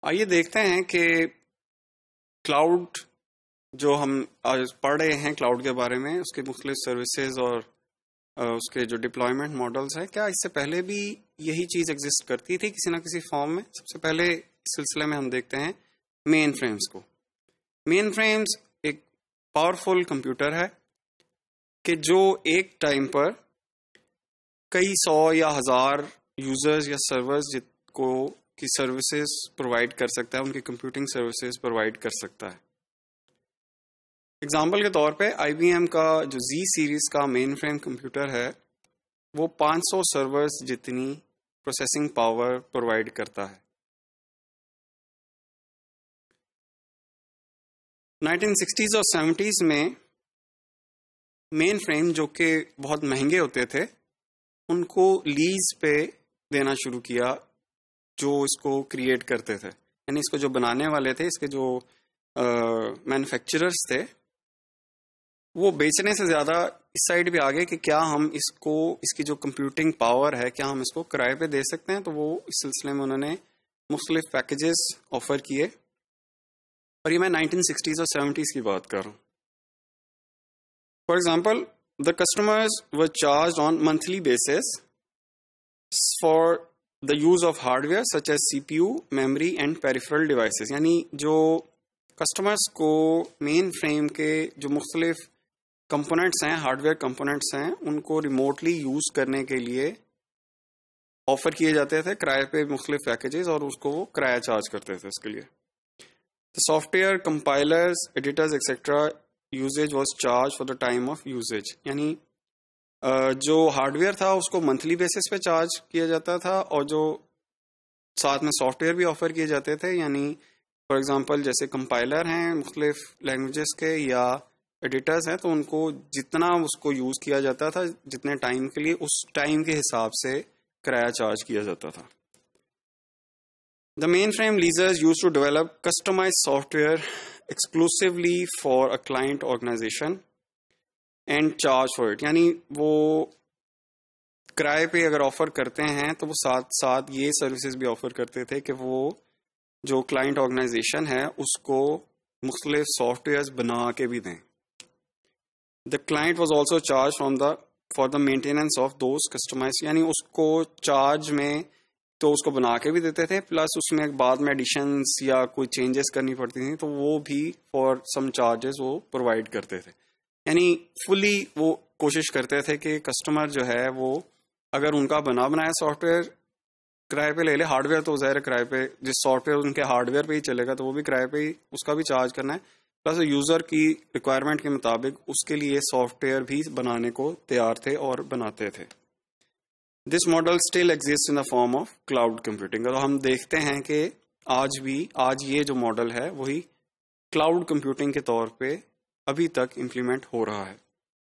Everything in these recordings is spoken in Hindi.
आइए देखते हैं कि क्लाउड जो हम आज पढ़ रहे हैं क्लाउड के बारे में, उसके मुख्तलिफ सर्विसेज और उसके जो डिप्लॉयमेंट मॉडल्स हैं, क्या इससे पहले भी यही चीज़ एग्जिस्ट करती थी किसी ना किसी फॉर्म में। सबसे पहले इस सिलसिले में हम देखते हैं मेन फ्रेम्स को। मेन फ्रेम्स एक पावरफुल कंप्यूटर है कि जो एक टाइम पर कई सौ या हज़ार यूजर्स या सर्वर्स को की सर्विसेज प्रोवाइड कर सकता है, उनकी कंप्यूटिंग सर्विसेज प्रोवाइड कर सकता है। एग्जाम्पल के तौर पे IBM का जो Z सीरीज का मेन फ्रेम कंप्यूटर है वो 500 सर्वर्स जितनी प्रोसेसिंग पावर प्रोवाइड करता है। 1960s और 70s में मेन फ्रेम जो कि बहुत महंगे होते थे उनको लीज पे देना शुरू किया जो इसको क्रिएट करते थे, यानी इसको जो बनाने वाले थे, इसके जो मैन्युफैक्चरर्स थे, वो बेचने से ज़्यादा इस साइड पे आ गए कि क्या हम इसको, इसकी जो कंप्यूटिंग पावर है, क्या हम इसको किराए पे दे सकते हैं। तो वो इस सिलसिले में उन्होंने मुख्तलिफ पैकेजेस ऑफर किए, और ये मैं 1960s और 70s की बात कर रहा हूँ। For example, the customers were charge on monthly basis for the use of hardware such as CPU, memory and peripheral devices, यानी जो कस्टमर्स को मेन फ्रेम के जो मुख्तलिफ कंपोनेंट्स हैं, हार्डवेयर कंपोनेंट्स हैं, उनको रिमोटली यूज करने के लिए ऑफर किए जाते थे किराए पे मुख्तलिफ पैकेजेस, और उसको वो किराया चार्ज करते थे उसके लिए। The software compilers, editors etcetera usages was charge for the time of usages, यानी जो हार्डवेयर था उसको मंथली बेसिस पे चार्ज किया जाता था, और जो साथ में सॉफ्टवेयर भी ऑफर किए जाते थे, यानी फॉर एग्जांपल जैसे कंपाइलर हैं मुख्तलिफ लैंग्वेजेस के या एडिटर्स हैं, तो उनको जितना उसको यूज किया जाता था, जितने टाइम के लिए, उस टाइम के हिसाब से किराया चार्ज किया जाता था। The main frame leasers use to develop customized software exclusively for a client organization and charge for it, यानी वो किराए पे अगर ऑफर करते हैं तो वो साथ साथ ये सर्विसेज भी ऑफर करते थे कि वो जो क्लाइंट ऑर्गेनाइजेशन है उसको मुख्तलिफ सॉफ्टवेयर बना के भी दें। The client was also charge for the maintenance of those customize, यानी उसको चार्ज में तो उसको बना के भी देते थे, प्लस उसमें बाद में एडिशंस या कोई चेंजेस करनी पड़ती थी तो वो भी फॉर सम चार्जेस वो प्रोवाइड करते थे। यानी फुली वो कोशिश करते थे कि कस्टमर जो है वो अगर उनका बना बनाया सॉफ्टवेयर किराए पे ले ले, हार्डवेयर तो ज़ाहिर किराए पे, जिस सॉफ्टवेयर उनके हार्डवेयर पे ही चलेगा तो वो भी किराए पे ही उसका भी चार्ज करना है, प्लस यूज़र की रिक्वायरमेंट के मुताबिक उसके लिए सॉफ्टवेयर भी बनाने को तैयार थे और बनाते थे। This model still exist in the form of cloud computing, और हम देखते हैं कि आज ये जो मॉडल है वही क्लाउड कंप्यूटिंग के तौर पे अभी तक इम्प्लीमेंट हो रहा है।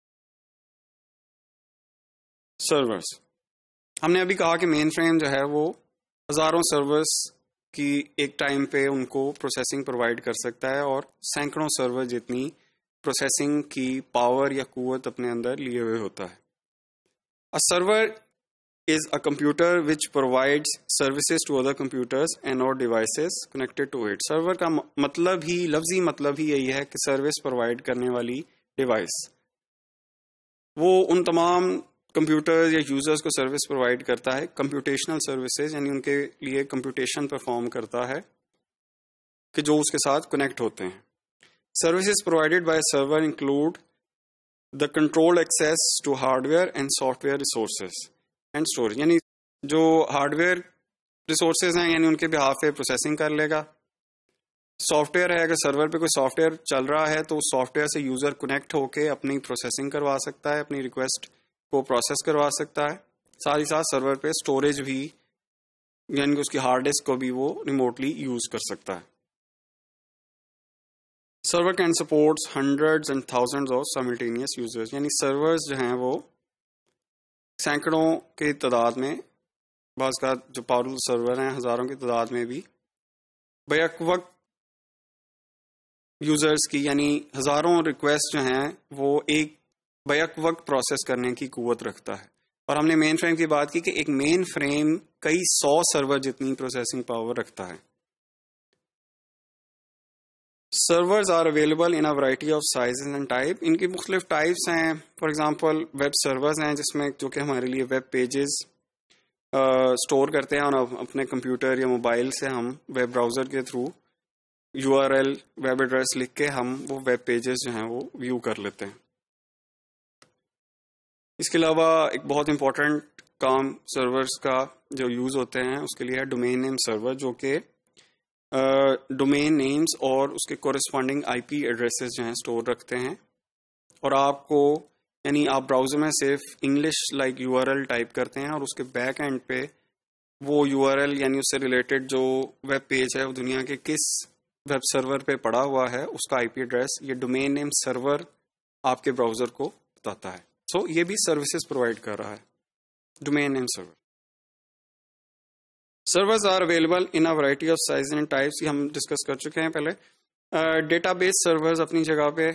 सर्वर्स, हमने अभी कहा कि मेन फ्रेम जो है वो हजारों सर्वर्स की एक टाइम पे उनको प्रोसेसिंग प्रोवाइड कर सकता है, और सैकड़ों सर्वर जितनी प्रोसेसिंग की पावर या कुव्वत अपने अंदर लिए हुए होता है। A server is a computer which provides services to other computers and or devices connected to it. Server का मतलब ही, लफ्जी मतलब ही यही है कि सर्विस प्रोवाइड करने वाली डिवाइस। वो उन तमाम कंप्यूटर्स या यूजर्स को सर्विस प्रोवाइड करता है, कंप्यूटेशनल सर्विसेज, यानी उनके लिए कंप्यूटेशन परफॉर्म करता है कि जो उसके साथ कनेक्ट होते हैं। Services provided by server include the controlled access to hardware and software resources and storage, यानी जो हार्डवेयर रिसोर्सेज हैं यानी उनके बिहाफ पे प्रोसेसिंग कर लेगा। सॉफ्टवेयर है, अगर सर्वर पे कोई सॉफ्टवेयर चल रहा है तो उस सॉफ्टवेयर से यूजर कनेक्ट होके अपनी प्रोसेसिंग करवा सकता है, अपनी रिक्वेस्ट को प्रोसेस करवा सकता है। साथ ही साथ सर्वर पे स्टोरेज भी, यानी कि उसकी हार्ड डिस्क को भी वो रिमोटली यूज कर सकता है। Server can supports hundreds and thousands of simultaneous users, यानी सर्वर्स जो हैं वो सैकड़ों की तादाद में, बाज़ का जो पावरफुल सर्वर हैं हज़ारों की तादाद में भी बैक वक्त यूज़र्स की, यानी हज़ारों रिक्वेस्ट जो हैं वो एक बैक वक्त प्रोसेस करने की कुव्वत रखता है। और हमने मेन फ्रेम की बात की कि एक मेन फ्रेम कई 100 सर्वर जितनी प्रोसेसिंग पावर रखता है। Servers are available in a variety of sizes and type. इनकी मुख्तलिफ टाइप्स हैं। फॉर एग्जांपल वेब सर्वर्स हैं जिसमें जो कि हमारे लिए वेब पेजेस स्टोर करते हैं और अपने कंप्यूटर या मोबाइल से हम वेब ब्राउज़र के थ्रू URL वेब एड्रेस लिख के हम वो वेब पेजेस जो हैं वो व्यू कर लेते हैं। इसके अलावा एक बहुत इंपॉर्टेंट काम सर्वर्स का जो यूज़ होते हैं उसके लिए है डोमेन नेम सर्वर, जो कि डोमेन नेम्स और उसके कोरिस्पॉन्डिंग IP एड्रेसेस जो हैं स्टोर रखते हैं। और आपको यानी आप ब्राउज़र में सिर्फ इंग्लिश लाइक URL टाइप करते हैं और उसके बैक एंड पे वो URL यानी उससे रिलेटेड जो वेब पेज है वो दुनिया के किस वेब सर्वर पे पड़ा हुआ है उसका IP एड्रेस ये डोमेन नेम सर्वर आपके ब्राउज़र को बताता है। सो ये भी सर्विसेज प्रोवाइड कर रहा है, domain name server. Servers are available in a variety of size and types, ये हम डिस्कस कर चुके हैं पहले। डेटाबेस सर्वर्स अपनी जगह पे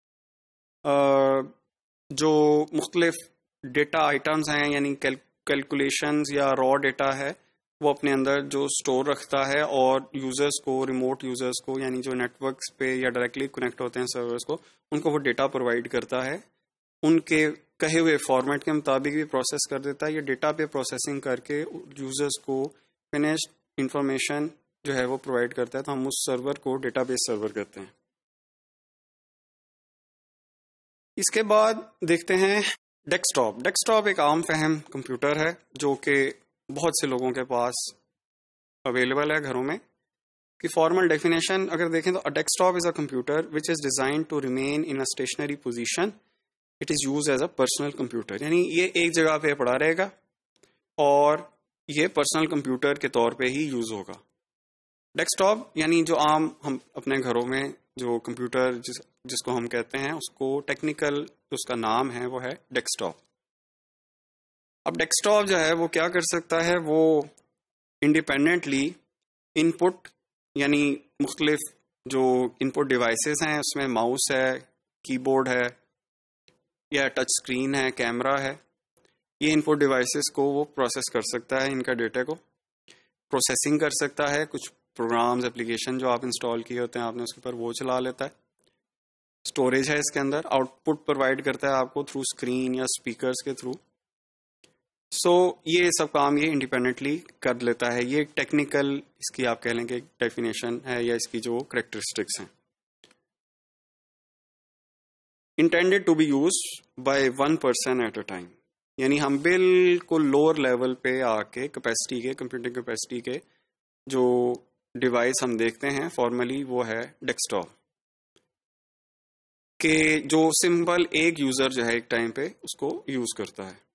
जो मुख्तलिफ डेटा आइटम्स हैं यानी कैलकुलेशंस या रॉ डेटा है वो अपने अंदर जो स्टोर रखता है और यूजर्स को, रिमोट यूजर्स को यानी जो नेटवर्क्स पे या डायरेक्टली कनेक्ट होते हैं सर्वर्स को, उनको वो डेटा प्रोवाइड करता है, उनके कहे हुए फॉर्मेट के मुताबिक भी प्रोसेस कर देता है। ये डेटा पे प्रोसेसिंग करके यूजर्स को फिनिश्ड इंफॉर्मेशन जो है वो प्रोवाइड करता है। तो हम उस सर्वर को डेटाबेस सर्वर कहते हैं। इसके बाद देखते हैं डेस्कटॉप। डेस्कटॉप एक आम फहम कंप्यूटर है जो कि बहुत से लोगों के पास अवेलेबल है घरों में। कि फॉर्मल डेफिनेशन अगर देखें तो a desktop is a computer which is design to remain in a stationary position, it is use as a personal computer. यानी ये एक जगह पे पड़ा रहेगा और ये पर्सनल कंप्यूटर के तौर पे ही यूज होगा। डेस्कटॉप यानी जो आम हम अपने घरों में जो कंप्यूटर जिसको हम कहते हैं उसको टेक्निकल उसका नाम है वो है डेस्कटॉप। अब डेस्कटॉप जो है वो क्या कर सकता है, वो इंडिपेंडेंटली इनपुट यानी मुख्तलिफ जो इनपुट डिवाइसेस हैं उसमें माउस है, कीबोर्ड है या टच स्क्रीन है, कैमरा है, ये इनपुट डिवाइसेस को वो प्रोसेस कर सकता है, इनका डेटा को प्रोसेसिंग कर सकता है। कुछ प्रोग्राम्स एप्लीकेशन जो आप इंस्टॉल किए होते हैं आपने उसके ऊपर वो चला लेता है। स्टोरेज है इसके अंदर, आउटपुट प्रोवाइड करता है आपको थ्रू स्क्रीन या स्पीकर्स के थ्रू। सो ये सब काम ये इंडिपेंडेंटली कर लेता है। ये टेक्निकल इसकी आप कह लेंगे डेफिनेशन है या इसकी जो करेक्टरिस्टिक्स हैं। Intended to be use by one person at a time, यानी हम बिल्कुल लोअर लेवल पे आके कैपेसिटी के कंप्यूटिंग कैपेसिटी के जो डिवाइस हम देखते हैं फॉर्मली वो है डेस्कटॉप के जो सिंपल एक यूजर जो है एक टाइम पे उसको यूज करता है।